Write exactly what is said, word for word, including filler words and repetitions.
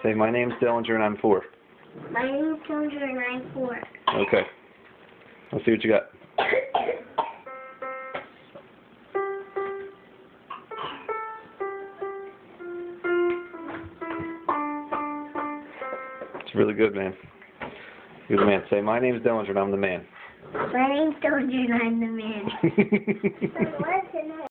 Say, my name's Dillinger and I'm four. My name's Dillinger and I'm four. Okay. Let's see what you got. It's really good, man. You're the man. Say, my name's Dillinger and I'm the man. My name's Dillinger and I'm the man.